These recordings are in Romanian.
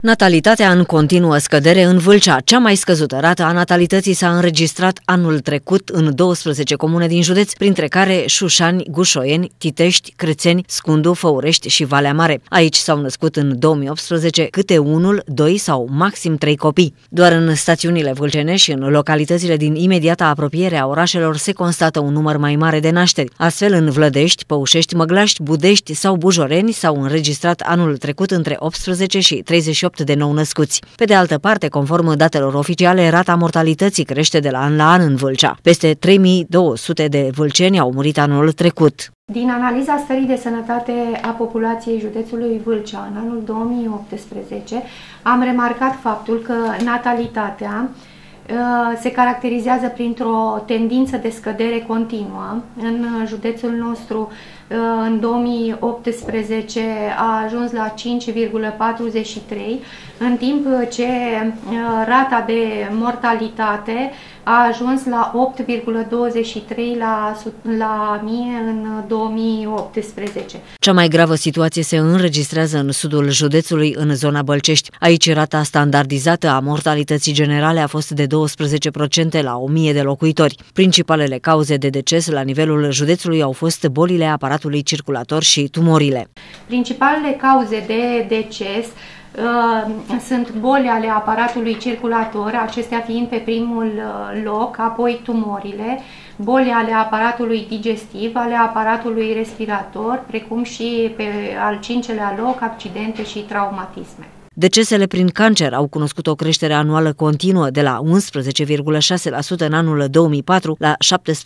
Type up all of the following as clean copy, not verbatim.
Natalitatea în continuă scădere în Vâlcea. Cea mai scăzută rată a natalității s-a înregistrat anul trecut în 12 comune din județ, printre care Șușani, Gușoieni, Titești, Crețeni, Scundu, Făurești și Valea Mare. Aici s-au născut în 2018 câte 1, 2 sau maxim 3 copii. Doar în stațiunile vâlcene și în localitățile din imediata apropiere a orașelor se constată un număr mai mare de nașteri. Astfel, în Vlădești, Păușești, Măglaști, Budești sau Bujoreni s-au înregistrat anul trecut între 18 și 38 de nou născuți. Pe de altă parte, conform datelor oficiale, rata mortalității crește de la an la an în Vâlcea. Peste 3200 de vâlceni au murit anul trecut. Din analiza stării de sănătate a populației județului Vâlcea în anul 2018, am remarcat faptul că natalitatea se caracterizează printr-o tendință de scădere continuă. În județul nostru, în 2018, a ajuns la 5,43, în timp ce rata de mortalitate a ajuns la 8,23 la mie în 2018. Cea mai gravă situație se înregistrează în sudul județului, în zona Bălcești. Aici rata standardizată a mortalității generale a fost de 12% la 1000 de locuitori. Principalele cauze de deces la nivelul județului au fost bolile aparatului circulator și tumorile. Principalele cauze de deces sunt boli ale aparatului circulator, acestea fiind pe primul loc, apoi tumorile, boli ale aparatului digestiv, ale aparatului respirator, precum și pe al 5-lea loc accidente și traumatisme. Decesele prin cancer au cunoscut o creștere anuală continuă de la 11,6% în anul 2004 la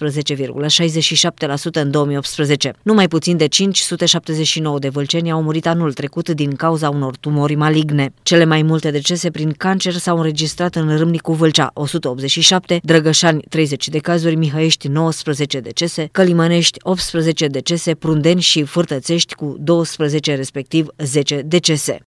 17,67% în 2018. Numai puțin de 579 de vâlceni au murit anul trecut din cauza unor tumori maligne. Cele mai multe decese prin cancer s-au înregistrat în Râmnicu Vâlcea, 187, Drăgășani 30 de cazuri, Mihăiești 19 decese, Călimănești 18 decese, Prundeni și Fârtățești cu 12 respectiv 10 decese.